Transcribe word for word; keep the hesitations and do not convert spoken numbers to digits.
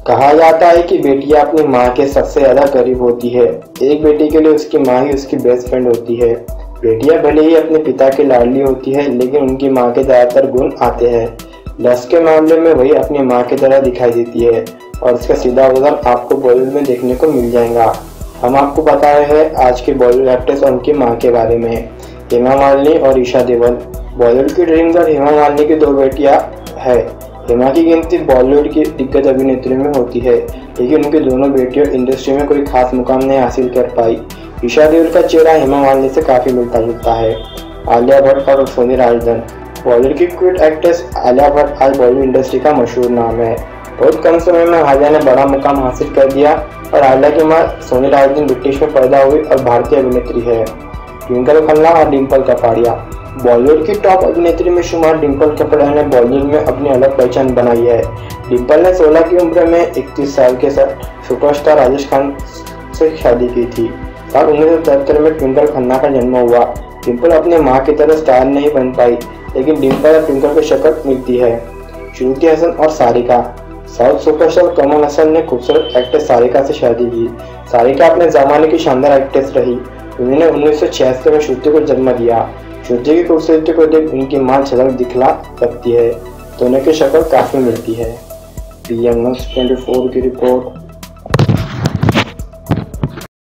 कहा जाता है कि बेटियां अपनी माँ के सबसे ज्यादा करीब होती है। एक बेटी के लिए उसकी माँ ही उसकी बेस्ट फ्रेंड होती है। बेटियां भले ही अपने पिता की लाडली होती है, लेकिन उनकी माँ के ज्यादातर गुण आते हैं। लस्ट के मामले में वही अपनी माँ की तरह दिखाई देती है और इसका सीधा उदाहरण आपको बॉलीवुड में देखने को मिल जाएगा। हम आपको बता रहे हैं आज के बॉलीवुड एक्ट्रेस और उनकी माँ के बारे में, हेमा मालिनी और ईशा देओल। बॉलीवुड की ड्रीम गर्ल हेमा मालिनी की दो बेटियां है। हेमा की गिनती बॉलीवुड की दिग्गज अभिनेत्रियों में होती है, लेकिन उनकी दोनों बेटियों इंडस्ट्री में कोई खास मुकाम नहीं हासिल कर पाई। ईशा देओल का चेहरा हेमा मालिनी से काफी मिलता जुलता है। आलिया भट्ट और सोनी राजदान। बॉलीवुड की क्यूट एक्ट्रेस आलिया भट्ट आज बॉलीवुड इंडस्ट्री का मशहूर नाम है। बहुत कम समय में आलिया ने बड़ा मुकाम हासिल कर दिया और आलिया की मां सोनी राजदान ब्रिटिश में पैदा हुई और भारतीय अभिनेत्री है। ट्विंकल खन्ना और डिम्पल कपाड़िया। बॉलीवुड की टॉप अभिनेत्री में शुमार डिम्पल कपाड़िया ने बॉलीवुड में अपनी अलग पहचान बनाई है। डिम्पल ने सोलह की उम्र में इकतीस साल के साथ सुपरस्टार राजेश खान से शादी की थी। साल उन्नीस सौ तिहत्तर में ट्विंकल खन्ना का जन्म हुआ। डिम्पल अपनी मां की तरह स्टार नहीं बन पाई, लेकिन डिम्पल और ट्विंकल की शक्ल मिलती है। श्रुति हसन और सारिका। साउथ सुपरस्टार कमल हसन ने खूबसूरत एक्ट्रेस सारिका से शादी की। सारिका अपने जमाने की शानदार एक्ट्रेस रही। उन्होंने उन्नीस सौ छियासठ में श्रुति को जन्म दिया। श्रुति की खूबसूरती को देख उनकी मां झलक दिखला सकती है। दोनों की शक्ल काफी मिलती है। पी एम न्यूज़ चौबीस की रिपोर्ट।